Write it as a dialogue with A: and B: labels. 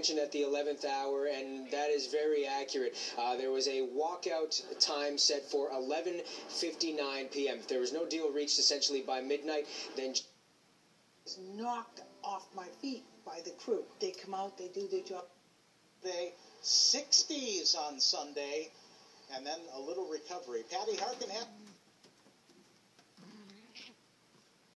A: At the 11th hour, and that is very accurate. There was a walkout time set for 11:59 p.m. If there was no deal reached essentially by midnight, then
B: was knocked off my feet by the crew. They come out, they do their job.
C: They 60s on Sunday, and then a little recovery. Patty Harkin had